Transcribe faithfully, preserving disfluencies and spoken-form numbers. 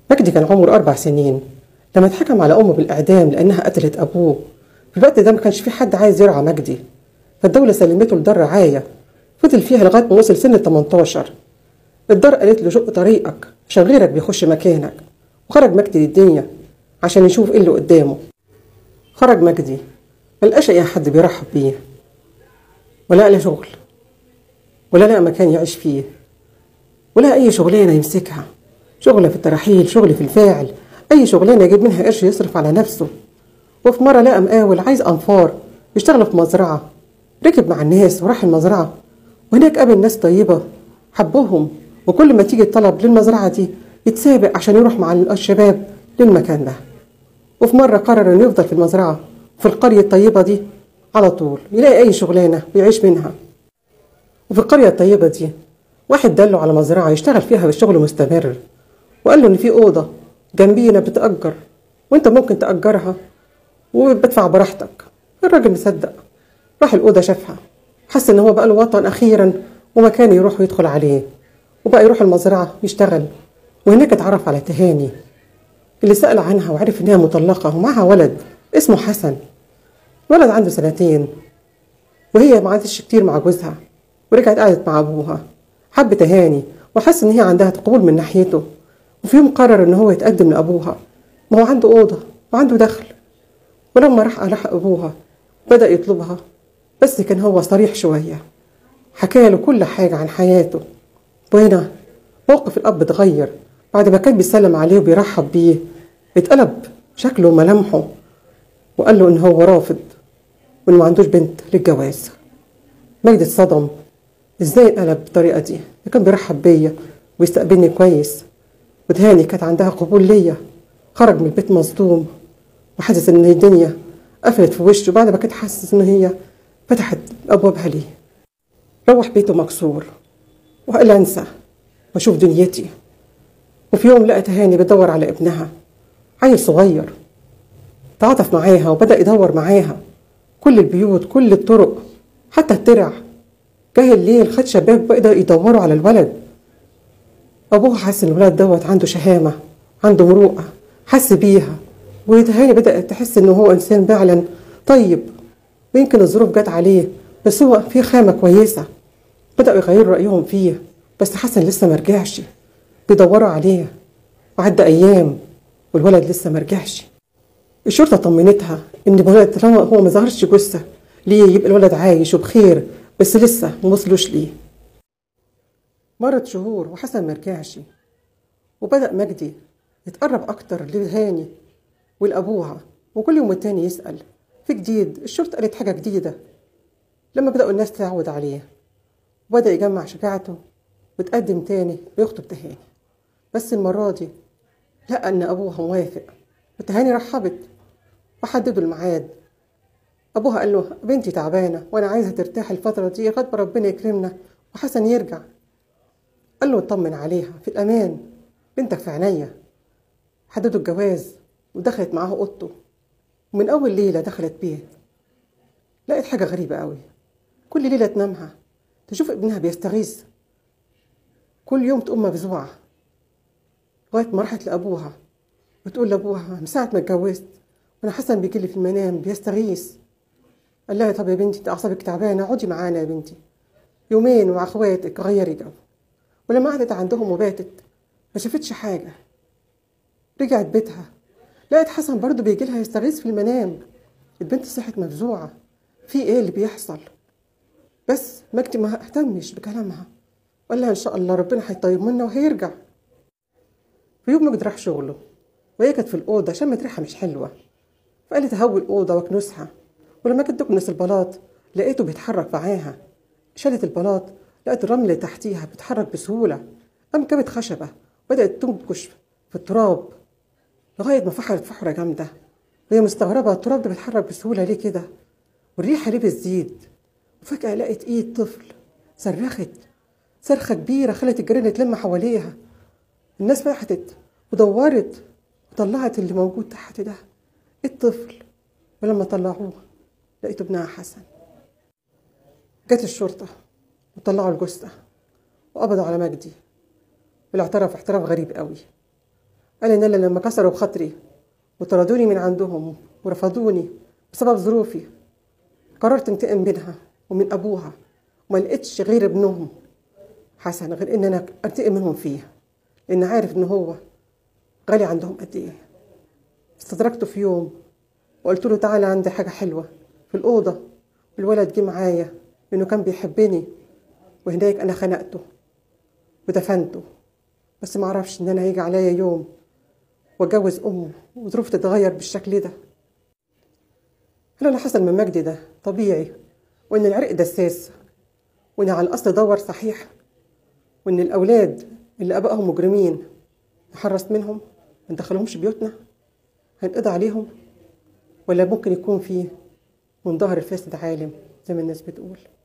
مجدي كان عمره أربع سنين لما اتحكم على أمه بالإعدام لأنها قتلت أبوه. في الوقت ده ما كانش في حد عايز يرعى مجدي، فالدولة سلمته لدار رعاية فضل فيها لغاية ما وصل سن التمنتاشر. الدار قالت له شق طريقك عشان غيرك بيخش مكانك، وخرج مجدي للدنيا عشان يشوف ايه اللي قدامه. خرج مجدي ملقاش أي حد بيرحب بيه، ولا لقى شغل، ولا لقى مكان يعيش فيه، ولا أي شغلانة يمسكها، شغلة في الترحيل، شغل في الفاعل، أي شغلانة يجيب منها قرش يصرف على نفسه. وفي مرة لقى مقاول عايز أنفار يشتغل في مزرعة، ركب مع الناس وراح المزرعة، وهناك قابل ناس طيبة حبهم، وكل ما تيجي الطلب للمزرعة دي يتسابق عشان يروح مع الشباب للمكان ده. وفي مرة قرر إنه يفضل في المزرعة في القرية الطيبة دي على طول يلاقي أي شغلانة ويعيش منها. وفي القرية الطيبة دي واحد دله على مزرعة يشتغل فيها بالشغل مستمر، وقال له إن في أوضة جنبينا بتأجر وأنت ممكن تأجرها وبدفع براحتك. الراجل مصدق، راح الأوضة شافها، حس إن هو بقى له وطن أخيرا ومكان يروح ويدخل عليه، وبقى يروح المزرعة يشتغل. وهناك اتعرف على تهاني اللي سأل عنها وعرف إنها مطلقة ومعها ولد اسمه حسن. ولد عنده سنتين، وهي ما عادتش كتير مع جوزها ورجعت قعدت مع أبوها. حب تهاني وحس إن هي عندها قبول من ناحيته، وفي يوم قرر إن هو يتقدم لأبوها، ما هو عنده أوضة وعنده دخل. ولما راح راح أبوها بدأ يطلبها، بس كان هو صريح شوية، حكى له كل حاجة عن حياته. وهنا موقف الأب اتغير، بعد ما كان بيسلم عليه وبيرحب بيه اتقلب شكله وملامحه، وقال له إن هو رافض وإنه ما عندوش بنت للجواز. مجدي اتصدم، إزاي انقلب بالطريقة دي؟ ده كان بيرحب بيا ويستقبلني كويس، وتهاني كانت عندها قبول ليا. خرج من البيت مصدوم وحاسس إن الدنيا قفلت في وشه بعد ما كانت حاسس إن هي فتحت أبوابها ليه. روح بيته مكسور وقال أنسى وأشوف دنيتي. وفي يوم لقى تهاني بتدور على ابنها، عيل صغير، تعاطف معاها وبدأ يدور معاها كل البيوت، كل الطرق، حتى الترع. جه الليل خد شباب بقدر يدوروا على الولد. أبوها حس إن الولد دوت عنده شهامة، عنده مروءة، حس بيها. وتهاني بدأت تحس إنه هو إنسان فعلا طيب، ويمكن الظروف جت عليه بس هو فيه خامة كويسة. بدأوا يغيروا رأيهم فيه، بس حسن لسه مرجعش، بيدوروا عليه. وعدى أيام والولد لسه مرجعش. الشرطة طمنتها إن الولد طالما هو ما ظهرش جثة ليه يبقى الولد عايش وبخير، بس لسه ما وصلوش ليه. مرت شهور وحسن مرجعش، وبدأ مجدي يتقرب أكتر لهاني ولأبوها، وكل يوم التاني يسأل في جديد، الشرطة قالت حاجة جديدة. لما بدأوا الناس تعود عليه وبدأ يجمع شجاعته وتقدم تاني ويخطب تهاني. بس المرة دي لقى إن أبوها موافق، وتهاني رحبت وحددوا الميعاد. أبوها قال له بنتي تعبانة وأنا عايزها ترتاح الفترة دي لغاية ما ربنا يكرمنا وحسن يرجع. قال له اطمن عليها في الأمان، بنتك في عينيا. حددوا الجواز ودخلت معاه أوضته، ومن أول ليلة دخلت بيه لقيت حاجة غريبة قوي. كل ليلة تنامها تشوف ابنها بيستغيث، كل يوم تقوم مفزوعة، لغاية ما راحت لأبوها وتقول لأبوها من ساعة ما اتجوزت وأنا حسن بيجيلي في المنام بيستغيث. قال لها طب يا بنتي انت أعصابك تعبانة، اقعدي معانا يا بنتي يومين مع اخواتك غيري جو. ولما قعدت عندهم وباتت ما شافتش حاجة. رجعت بيتها لقيت حسن برضو بيجيلها يستغيث في المنام. البنت صحت مفزوعة، في ايه اللي بيحصل؟ بس مجدي ما اهتمش بكلامها، وقال لها ان شاء الله ربنا هيطيب منا وهيرجع. في يوم مجدي راح شغله وهي كانت في الأوضة شمت ريحة مش حلوة، فقالت ههوي الأوضة واكنسها. ولما كانت تكنس البلاط لقيته بيتحرك معاها. شالت البلاط لقيت الرمل اللي تحتيها بيتحرك بسهولة. قام جابت خشبة وبدأت تنكش في التراب لغاية ما فحرت فحرة جامدة، وهي مستغربة التراب ده بيتحرك بسهولة ليه كده، والريحة ليه بتزيد. وفجأة لقيت ايد طفل صرخت صرخة كبيرة خلت الجيران تلم حواليها. الناس فتحت ودورت وطلعت اللي موجود تحت ده الطفل، ولما طلعوه لقيته ابنها حسن. جت الشرطة وطلعوا الجثة وقبضوا على مجدي، واللي اعترف اعتراف غريب قوي. قال إن أنا لما كسروا بخاطري وطردوني من عندهم ورفضوني بسبب ظروفي قررت انتقم منها ومن أبوها، وما لقيتش غير ابنهم حسن غير إن أنا أنتقم منهم فيه، لأن عارف إن هو غالي عندهم قد إيه. استدركته في يوم وقلت له تعالى عندي حاجة حلوة في الأوضة، والولد جه معايا لأنه كان بيحبني، وهناك أنا خنقته ودفنته. بس ما عرفش إن أنا هيجي عليا يوم واتجوز أمه وظروفي تتغير بالشكل ده. هل اللي حصل من مجدي ده طبيعي، وإن العرق دساس، وإن على الأصل دور صحيح، وإن الأولاد اللي أبائهم مجرمين نحرص منهم ما ندخلهمش بيوتنا هنقضي عليهم؟ ولا ممكن يكون فيه من ظهر الفاسد عالم زي ما الناس بتقول؟